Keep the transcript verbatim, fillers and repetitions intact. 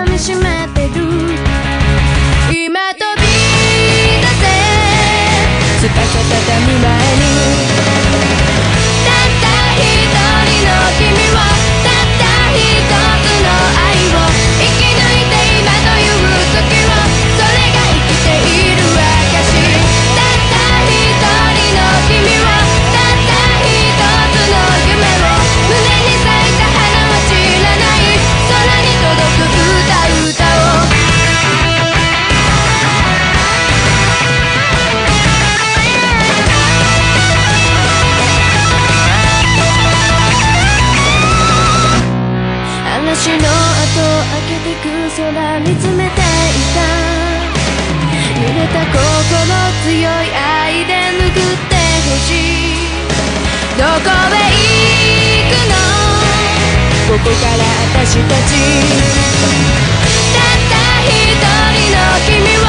噛みしめてる。今飛び出せ翼畳む前に、たった一人の君を、たった一つの愛を生き抜いて今という時を、それが生きている証。たった一人の君を、たった一つの夢を、胸に咲いた花は散らない、空に届く歌歌おう。嵐の後開けてく空見つめていた。濡れた心強い愛で拭ってほしい。どこへ行くのここから私たち。たった一人の君を